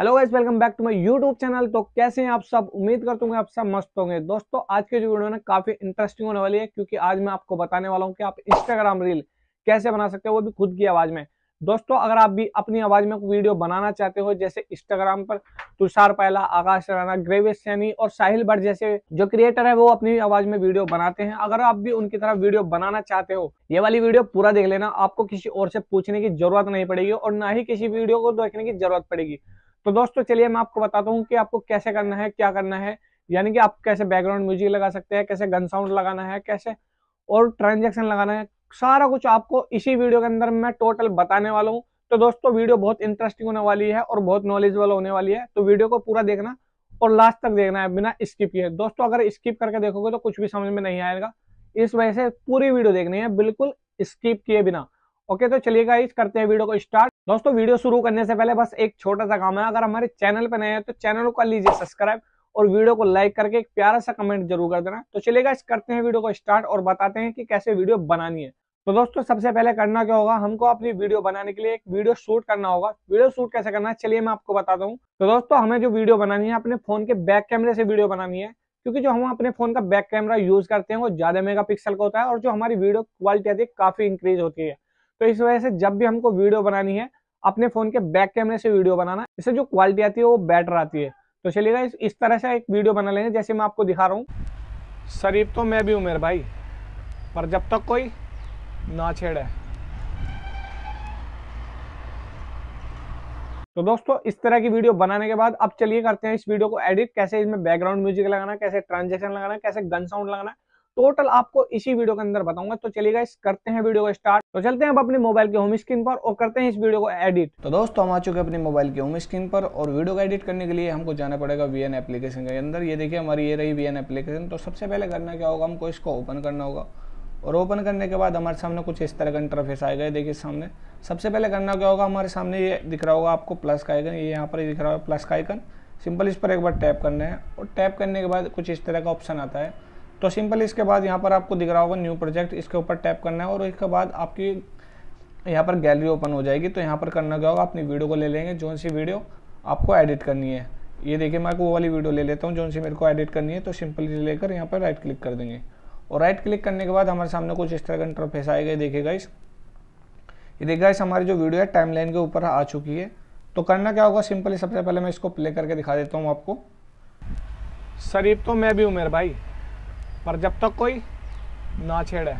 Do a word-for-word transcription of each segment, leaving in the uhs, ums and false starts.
Hello guys, welcome back to my YouTube channel. तो कैसे हैं आप सब? उम्मीद करता हूँ आप सब मस्त होंगे। दोस्तों, आज की जो वीडियो है काफी इंटरेस्टिंग होने वाली है, क्योंकि आज मैं आपको बताने वाला हूँ कि आप इंस्टाग्राम रील कैसे बना सकते हो, वो भी खुद की आवाज में। दोस्तों, अगर आप भी अपनी आवाज में वीडियो बनाना चाहते हो, जैसे इंस्टाग्राम पर तुषार पहला, आकाश राणा, ग्रेविस सैनी और साहिल भट्ट जैसे जो क्रिएटर है वो अपनी आवाज में वीडियो बनाते हैं, अगर आप भी उनकी तरह वीडियो बनाना चाहते हो, ये वाली वीडियो पूरा देख लेना। आपको किसी और से पूछने की जरूरत नहीं पड़ेगी और ना ही किसी वीडियो को देखने की जरूरत पड़ेगी। तो दोस्तों चलिए मैं आपको बताता हूँ कि आपको कैसे करना है, क्या करना है। यानी कि आप कैसे बैकग्राउंड म्यूजिक लगा सकते हैं, कैसे गन साउंड लगाना है, कैसे और ट्रांजेक्शन लगाना है, सारा कुछ आपको इसी वीडियो के अंदर मैं टोटल बताने वाला हूँ। तो दोस्तों, वीडियो बहुत इंटरेस्टिंग होने वाली है और बहुत नॉलेजेबल होने वाली है, तो वीडियो को पूरा देखना और लास्ट तक देखना है बिना स्किप किए। दोस्तों, अगर स्किप करके देखोगे तो कुछ भी समझ में नहीं आएगा, इस वजह से पूरी वीडियो देखनी है बिल्कुल स्किप किए बिना। ओके, तो चलिए गाइस, करते हैं वीडियो को स्टार्ट। दोस्तों, वीडियो शुरू करने से पहले बस एक छोटा सा काम है। अगर हमारे चैनल पर नए हैं तो चैनल को कर लीजिए सब्सक्राइब और वीडियो को लाइक करके एक प्यारा सा कमेंट जरूर कर देना। तो चलिए गाइस, करते हैं वीडियो को स्टार्ट और बताते हैं कि कैसे वीडियो बनानी है। तो दोस्तों, सबसे पहले करना क्या होगा, हमको अपनी वीडियो बनाने के लिए एक वीडियो शूट करना होगा। वीडियो शूट कैसे करना है चलिए मैं आपको बताता हूँ। तो दोस्तों, हमें जो वीडियो बनानी है अपने फोन के बैक कैमरे से वीडियो बनानी है, क्योंकि जो हम अपने फोन का बैक कैमरा यूज करते हैं वो ज्यादा मेगापिक्सल का होता है और जो हमारी वीडियो क्वालिटी आती है काफी इंक्रीज होती है। तो इस वजह से जब भी हमको वीडियो बनानी है अपने फोन के बैक कैमरे से वीडियो बनाना, इससे जो क्वालिटी आती है वो बेटर आती है। तो चलिएगा इस, इस तरह से एक वीडियो बना लेंगे जैसे मैं आपको दिखा रहा हूँ। शरीफ तो मैं भी हूँ मेरे भाई, पर जब तक कोई ना छेड़े। तो दोस्तों, इस तरह की वीडियो बनाने के बाद अब चलिए करते हैं इस वीडियो को एडिट। कैसे इसमें बैकग्राउंड म्यूजिक लगाना, कैसे ट्रांजेक्शन लगाना, कैसे गन साउंड लगाना, टोटल आपको इसी वीडियो के अंदर बताऊंगा। तो चलिए गाइस, करते हैं वीडियो को स्टार्ट। तो चलते हैं अब अपने मोबाइल के होम स्क्रीन पर और करते हैं इस वीडियो को एडिट। तो दोस्तों, हम आ चुके हैं अपने मोबाइल के होम स्क्रीन पर और वीडियो को एडिट करने के लिए हमको जाना पड़ेगा वी एन एप्लीकेशन के अंदर। ये देखिए हमारी ये रही वी एन एप्लीकेशन। तो सबसे पहले करना क्या होगा, हमको इसको ओपन करना होगा और ओपन करने के बाद हमारे सामने कुछ इस तरह का इंटरफेस आएगा। देखिए सामने सबसे पहले करना क्या होगा, हमारे सामने ये दिख रहा होगा आपको प्लस का आइकन, ये यहाँ पर दिख रहा है प्लस का आइकन। सिंपल इस पर एक बार टैप करना है और टैप करने के बाद कुछ इस तरह का ऑप्शन आता है। तो सिंपल इसके बाद यहाँ पर आपको दिख रहा होगा न्यू प्रोजेक्ट, इसके ऊपर टैप करना है और इसके बाद आपकी यहाँ पर गैलरी ओपन हो जाएगी। तो यहाँ पर करना क्या होगा, अपनी वीडियो को ले लेंगे, जो सी वीडियो आपको एडिट करनी है। ये देखिए मैं वो वाली वीडियो ले लेता हूँ जो सी मेरे को एडिट करनी है। तो सिंपल लेकर यहाँ पर राइट क्लिक कर देंगे और राइट क्लिक करने के बाद हमारे सामने कुछ इस तरह का इंटरफेस आएगा। देखिए गाइस, ये देखिए गाइस, हमारी जो वीडियो है टाइमलाइन के ऊपर आ चुकी है। तो करना क्या होगा, सिंपली सबसे पहले मैं इसको प्ले करके दिखा देता हूँ आपको। शरीफ तो मैं भी हूँ मेरे भाई, पर जब तक कोई ना छेड़े।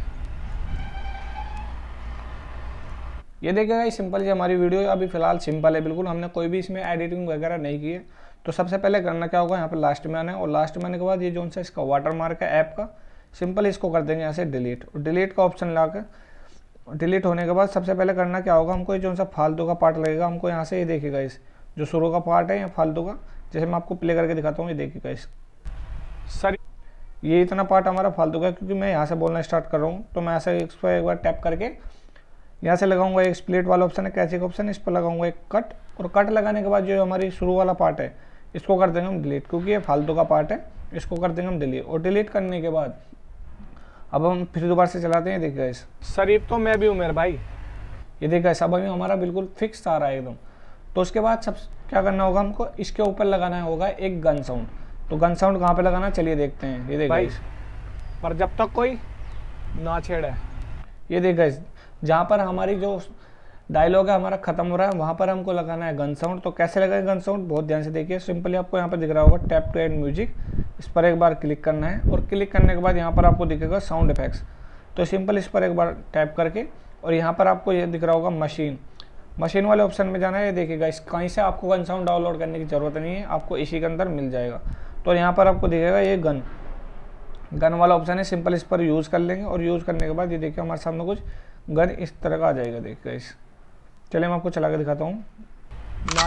ये देखिए गाइस, सिंपल जी हमारी वीडियो अभी फिलहाल सिंपल है बिल्कुल, हमने कोई भी इसमें एडिटिंग वगैरह नहीं की है। तो सबसे पहले करना क्या होगा, यहाँ पे लास्ट में आना है और लास्ट में आने के बाद ये जो सा इसका वाटर मार्क है ऐप का, सिंपल इसको कर देंगे यहाँ से डिलीट और डिलीट का ऑप्शन ला कर डिलीट होने के बाद सबसे पहले करना क्या होगा, हमको ये जो सा फालतू का पार्ट लगेगा हमको यहाँ से, ये देखिएगा इस जो शुरू का पार्ट है या फालतू का, जैसे मैं आपको प्ले करके दिखाता हूँ। ये देखिएगा इस सर ये इतना पार्ट हमारा फालतू का, क्योंकि मैं यहाँ से बोलना स्टार्ट कर रहा हूँ। तो मैं ऐसे इस पर एक बार टैप करके यहाँ से लगाऊंगा एक स्प्लिट वाला ऑप्शन है, कैसे का ऑप्शन है, इस पर लगाऊंगा एक कट और कट लगाने के बाद जो हमारी शुरू वाला पार्ट है इसको कर देंगे हम डिलीट, क्योंकि ये फालतू का पार्ट है, इसको कर देंगे हम डिलीट। और डिलीट करने के बाद अब हम फिर दोबारा से चलाते हैं। देखिएगा इस शरीफ तो मैं भी हूँ मेरे भाई, ये देखिएगा सब अभी हमारा बिल्कुल फिक्स आ रहा है एकदम। तो उसके बाद सब क्या करना होगा, हमको इसके ऊपर लगाना होगा एक गन साउंड। तो गन साउंड कहाँ पे लगाना चलिए देखते हैं। ये देखिए इस पर जब तक कोई ना छेड़े। ये देखिए इस जहाँ पर हमारी जो डायलॉग है हमारा खत्म हो रहा है वहाँ पर हमको लगाना है गन साउंड। तो कैसे लगाए गन साउंड, बहुत ध्यान से देखिए। सिंपली आपको यहाँ पर दिख रहा होगा टैप टू एड म्यूजिक, इस पर एक बार क्लिक करना है और क्लिक करने के बाद यहाँ पर आपको दिखेगा साउंड इफेक्ट्स। तो सिंपल इस पर एक बार टैप करके और यहाँ पर आपको ये दिख रहा होगा मशीन, मशीन वाले ऑप्शन में जाना है। ये देखिएगा इस कहीं से आपको गन साउंड डाउनलोड करने की ज़रूरत नहीं है, आपको इसी के अंदर मिल जाएगा। तो यहाँ पर आपको दिखेगा ये गन गन वाला ऑप्शन है, सिंपल इस पर यूज़ कर लेंगे और यूज़ करने के बाद ये देखिए हमारे सामने कुछ गन इस तरह का आ जाएगा। देखिएगा इस चलिए मैं आपको चला के दिखाता हूँ। ना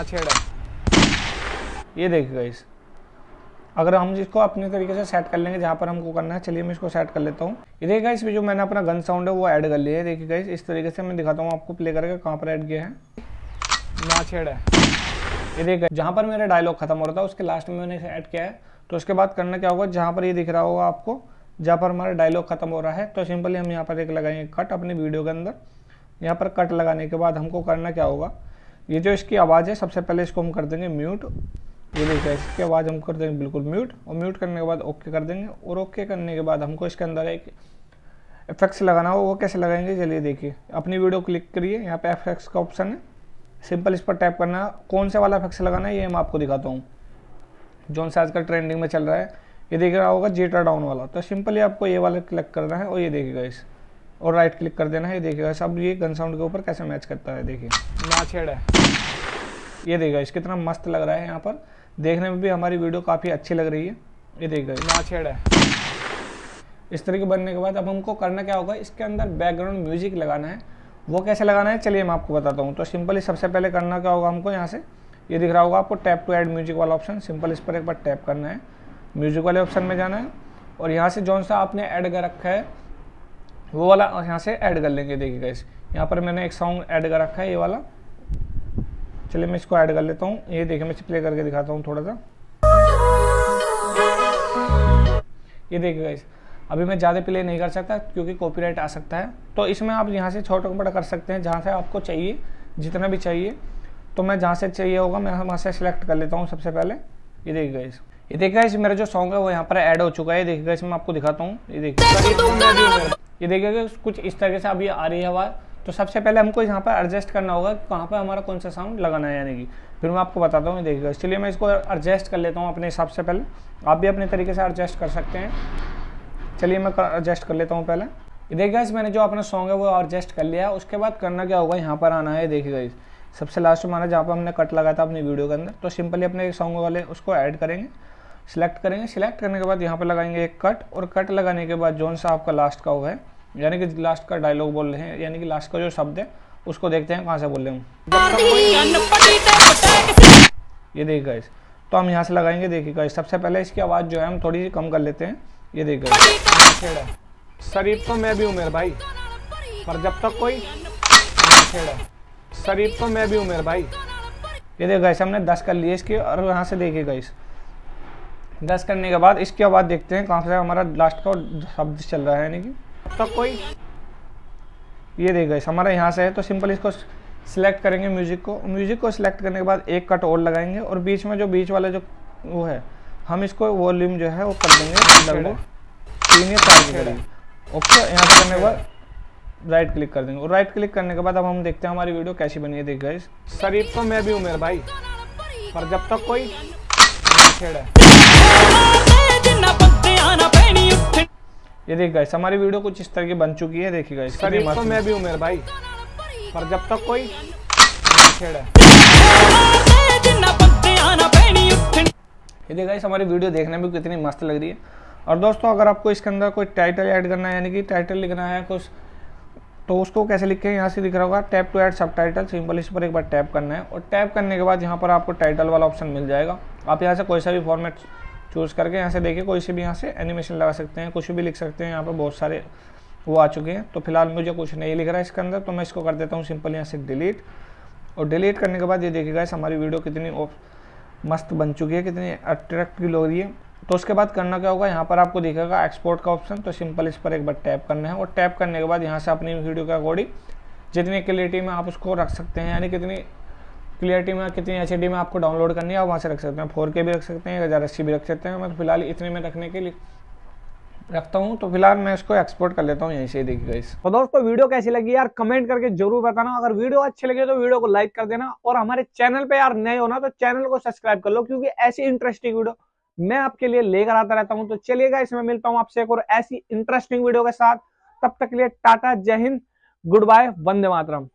छेड़े, ये देखिएगा इस अगर हम इसको अपने तरीके से सेट कर लेंगे जहाँ पर हमको करना है, चलिए मैं इसको सेट कर लेता हूँ। ये देखिएगा इस जो मैंने अपना गन साउंड है वो ऐड कर लिया है। देखिएगा इस इस तरीके से मैं दिखाता हूँ आपको प्ले करके कहाँ पर ऐड किया है। ना छेड़े, ये देखिए जहाँ पर मेरा डायलॉग खत्म हो रहा था उसके लास्ट में मैंने ऐड किया है। तो उसके बाद करना क्या होगा, जहाँ पर ये दिख रहा होगा आपको जहाँ पर हमारा डायलॉग खत्म हो रहा है, तो सिंपली हम यहाँ पर एक लगाएंगे कट अपनी वीडियो के अंदर। यहाँ पर कट लगाने के बाद हमको करना क्या होगा, ये जो इसकी आवाज़ है सबसे पहले इसको हम कर देंगे म्यूट। ये देखिए इसकी आवाज़ हम कर देंगे बिल्कुल म्यूट, और म्यूट करने के बाद ओके कर देंगे। और ओके करने के बाद हमको इसके अंदर एक इफेक्ट्स लगाना हो, वो कैसे लगाएंगे चलिए देखिए। अपनी वीडियो क्लिक करिए, यहाँ पे इफेक्ट्स का ऑप्शन है, सिंपल इस पर टैप करना है। कौन से वाला इफेक्ट्स लगाना है ये मैं आपको दिखाता हूँ, जो से आजकल ट्रेंडिंग में चल रहा है। ये देख रहा होगा जीटर डाउन वाला, तो सिंपली आपको ये वाला क्लिक करना है और ये देखिएगा इस, और राइट क्लिक कर देना है। ये देखिएगा सब ये गन साउंड के ऊपर कैसे मैच करता है, देखिए नाछेड़ है। ये देखिएगा इस कितना मस्त लग रहा है, यहाँ पर देखने में भी हमारी वीडियो काफ़ी अच्छी लग रही है। ये देखिएगा नाछेड़ है। इस तरीके बनने के बाद अब हमको करना क्या होगा, इसके अंदर बैकग्राउंड म्यूजिक लगाना है। वो कैसे लगाना है चलिए मैं आपको बताता हूँ। तो सिंपली सबसे पहले करना क्या होगा हमको, यहाँ से ये दिख रहा होगा आपको टैप टू ऐड म्यूजिक वाला ऑप्शन, सिंपल इस पर एक बार टैप करना है, म्यूजिक वाले ऑप्शन में जाना है और यहाँ से जौन सा आपने ऐड कर रखा है वो वाला यहाँ से ऐड कर लेंगे। देखिएगा इस यहाँ पर मैंने एक सॉन्ग ऐड कर रखा है ये वाला, चलिए मैं इसको ऐड कर लेता हूँ। ये देखिए मैं प्ले करके दिखाता हूँ थोड़ा सा। ये देखिएगा इस अभी मैं ज़्यादा प्ले नहीं कर सकता क्योंकि कॉपीराइट आ सकता है, तो इसमें आप यहाँ से छोटा बड़ा कर सकते हैं जहाँ से आपको चाहिए, जितना भी चाहिए। तो मैं जहाँ से चाहिए होगा मैं वहाँ से सिलेक्ट कर लेता हूँ सबसे पहले। ये देखिएगा इस ये देखिएगा इस मेरा जो सॉन्ग है वो यहाँ पर ऐड हो चुका है। ये देखिएगा इसमें आपको दिखाता हूँ। ये देखिएगा ये देखिएगा कुछ इस तरीके से अभी आ रही है आवाज़। तो सबसे पहले हमको यहाँ पर एडजस्ट करना होगा कहाँ पर हमारा कौन सा साउंड लगाना है, यानी कि फिर मैं आपको बताता हूँ। देखिएगा इसलिए मैं इसको एडजस्ट कर लेता हूँ अपने हिसाब से। पहले आप भी अपने तरीके से एडजस्ट कर सकते हैं। चलिए मैं एडजस्ट कर लेता हूँ पहले। ये देखिएगा इस मैंने जो अपना सॉन्ग है वो एडजस्ट कर लिया। उसके बाद करना क्या होगा, यहाँ पर आना है। देखिएगा इस सबसे लास्ट में आना जहाँ पर हमने कट लगाया था अपनी वीडियो के अंदर। तो सिंपली अपने सॉन्ग वाले उसको ऐड करेंगे, सिलेक्ट करेंगे। सिलेक्ट करने के बाद यहाँ पर लगाएंगे एक कट, और कट लगाने के बाद जोन सा आपका लास्ट का हुआ है, यानी कि लास्ट का डायलॉग बोल रहे हैं, यानी कि लास्ट का जो शब्द है उसको देखते हैं कहाँ से बोल रहे हैं। ये देखिएगा इस तो हम यहाँ से लगाएंगे। देखिएगा इस सबसे पहले इसकी आवाज़ जो है हम थोड़ी सी कम कर लेते हैं। ये देखिएगा शरीफ तो मैं भी हूँ मेरे भाई, पर जब तक कोई शरीफ तो मैं भी हूँ मेरे भाई। ये देखिएगा इस हमने दस कर लिए इसकी, और यहाँ से देखिएगा इस दस करने के बाद इसकी आवाज़ देखते हैं कहाँ से हमारा लास्ट का शब्द चल रहा है, यानी कि तो कोई। ये देखिएगा इस हमारा यहाँ से है। तो सिंपल इसको सिलेक्ट करेंगे म्यूजिक को। म्यूजिक को सिलेक्ट करने के बाद एक कट और लगाएंगे, और बीच में जो बीच वाला जो वो है हम इसको वॉल्यूम जो है वो कर देंगे अंदर को तीन या चार की करेंगे। ओके यहाँ पे करने के बाद राइट क्लिक कर देंगे, और राइट क्लिक करने के बाद अब हम देखते हैं हमारी वीडियो कैसी बनी है। देखिएगा इस शरीफ तो मैं भी हूँ मेरे भाई, पर जब तक कोई ये देखिएगा इस हमारी वीडियो कुछ इस तरह की बन चुकी है। देखिएगा इस शरीफ तो मैं भी हूँ मेरे भाई, पर जब तक कोई ये देखिएगा इस हमारी वीडियो देखने में कितनी मस्त लग रही है। और दोस्तों अगर आपको इसके अंदर कोई टाइटल ऐड करना है, यानी कि टाइटल लिखना है कुछ, तो उसको कैसे लिखें, यहाँ से दिख रहा होगा tap to add subtitle. Simple इस पर एक बार टैप करना है, और टैप करने के बाद यहाँ पर आपको टाइटल वाला ऑप्शन मिल जाएगा। आप यहाँ से कोई सा भी फॉर्मेट चूज़ करके यहाँ से देखिए कोई से भी यहाँ से एनिमेशन लगा सकते हैं, कुछ भी लिख सकते हैं। यहाँ पर बहुत सारे वो आ चुके हैं। तो फिलहाल मुझे कुछ नहीं लिख रहा है इसके अंदर, तो मैं इसको कर देता हूँ सिंपल यहाँ से डिलीट। और डिलीट करने के बाद ये देखिएगा इस हमारी वीडियो कितनी मस्त बन चुकी है, कितनी अट्रैक्टिव लग रही है। तो उसके बाद करना क्या होगा, यहाँ पर आपको दिखेगा एक्सपोर्ट का ऑप्शन। तो सिंपल इस पर एक बार टैप करना है, और टैप करने के बाद यहाँ से अपनी वीडियो के अकॉर्डिंग जितनी क्लियरिटी में आप उसको रख सकते हैं, यानी कितनी क्लियरिटी में कितनी एच डी में आपको डाउनलोड करनी है, आप वहाँ से रख सकते हैं। फोर के भी रख सकते हैं, हज़ार अस्सी भी रख सकते हैं। मैं तो फिलहाल इतने में रखने के लिए रखता हूँ। तो फिलहाल मैं इसको एक्सपोर्ट कर लेता हूँ यहीं से। देखिएगा इस तो दोस्तों वीडियो कैसी लगी यार कमेंट करके जरूर बताना। अगर वीडियो अच्छी लगे तो वीडियो को लाइक कर देना, और हमारे चैनल पे यार नए हो ना तो चैनल को सब्सक्राइब कर लो, क्योंकि ऐसी इंटरेस्टिंग वीडियो मैं आपके लिए लेकर आता रहता हूं। तो चलिएगा इसमें मिलता हूं आपसे एक और ऐसी इंटरेस्टिंग वीडियो के साथ। तब तक के लिए टाटा, जय हिंद, गुड बाय, वंदे मातरम।